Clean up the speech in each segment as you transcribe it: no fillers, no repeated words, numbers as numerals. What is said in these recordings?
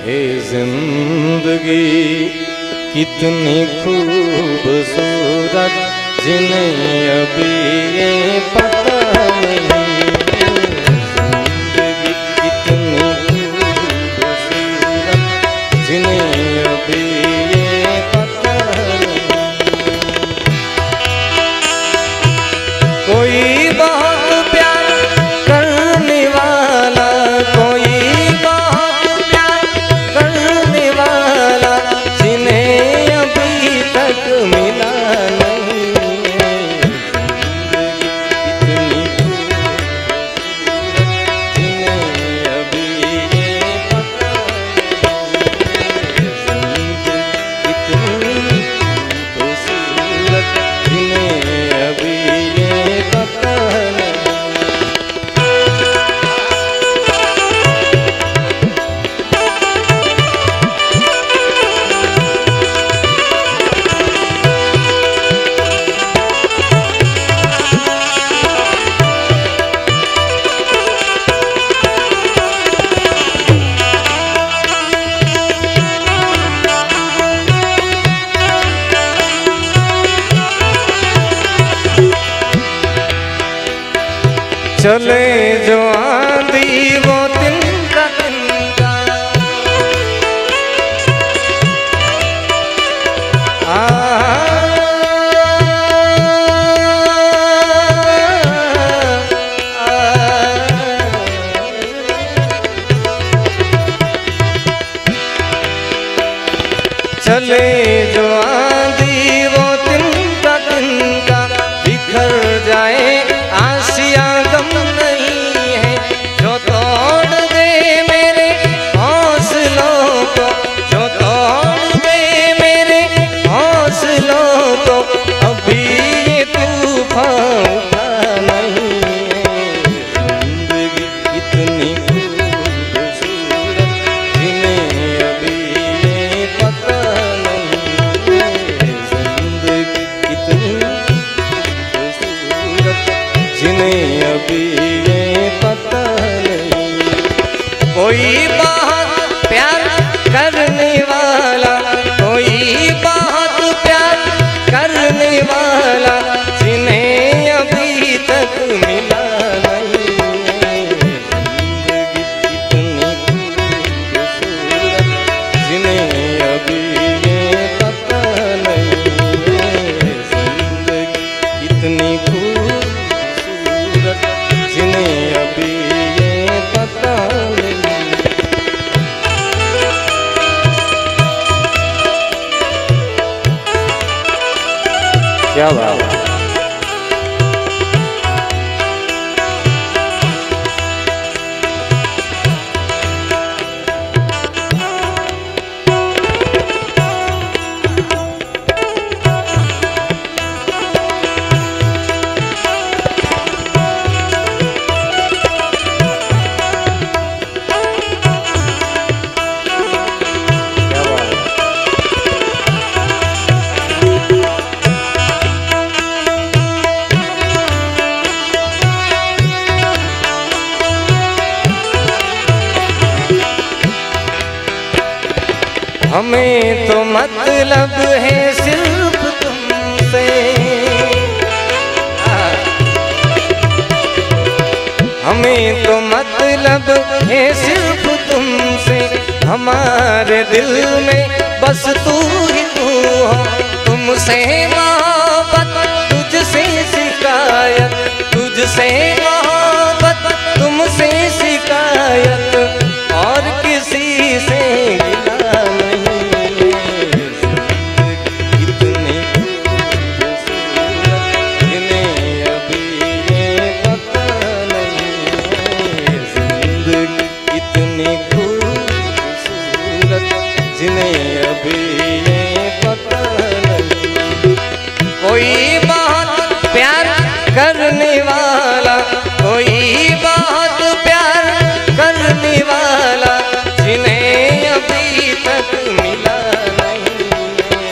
हे जिंदगी कितनी खूबसूरत, जिन्हें अभी ये पता नहीं। जिंदगी कितनी खूबसूरत, जिन्हें अभी ये पता नहीं। कोई बहुत प्यार करने वाला, कोई बहुत प्यार करने वाला, जिन्हें अभी तक मिला नहीं है। जिंदगी कितनी खूबसूरत, जिन्हें अभी ये पता नहीं। चले जो आंधी वो तिनका तिनका, चले जो आंधी वो तिनका तिनका, बिखर जाए आशिया गम नहीं है। जो तोड़ दे मेरे हौसलों को, जो तोड़ दे मेरे हौसलों को, अभी ये तूफान उठा नहीं है। जिंदगी इतनी खूबसूरत, जिन्हें अभी ये पता नहीं है। जिंदगी इतनी खूबसूरत, जिन्हें अभी ये पता नहीं। कोई बहुत प्यार करने वाला, कोई बहुत प्यार करने वाला, जिन्हें अभी तक मिला नहीं है। जिंदगी इतनी खूबसूरत, जिन्हें अभी ये पता नहीं है। जिंदगी इतनी खूबसूरत, जिन्हें अभी ये पता नहीं। क्या बात है। हमें तो मतलब है सिर्फ तुमसे, हमें तो मतलब है सिर्फ तुमसे। हमारे दिल में बस तू ही तू हो, तुमसे मोहब्बत तुझसे शिकायत, तुझसे मोहब्बत तुमसे शिकायत, और किसी से गिला नहीं है। जिंदगी इतनी खूबसूरत, जिन्हें अभी ये पता नहीं है। जिंदगी इतनी खूबसूरत, जिन्हें अभी ये पता नहीं। कोई बहुत प्यार करने वाला, कोई बहुत प्यार करने वाला, जिन्हें अभी तक मिला नहीं है।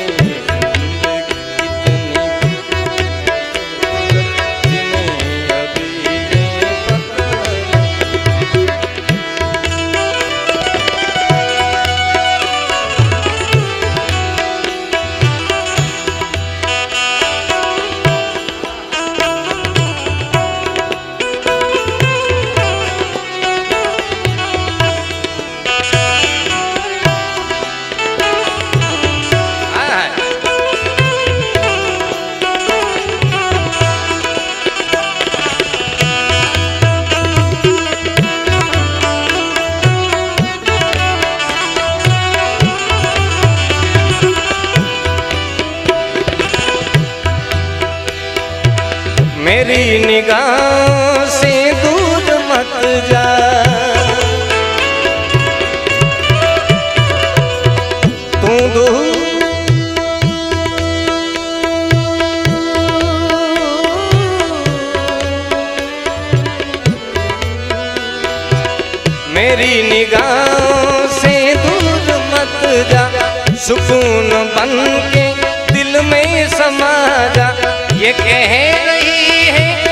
जिंदगी इतनी खूबसूरत, जिन्हें अभी ये पता नहीं। निगाह से दूर मत जा। तू दूर मेरी निगाह से दूर मत जा, सुकून बन के दिल में समा जा। ये कह रही है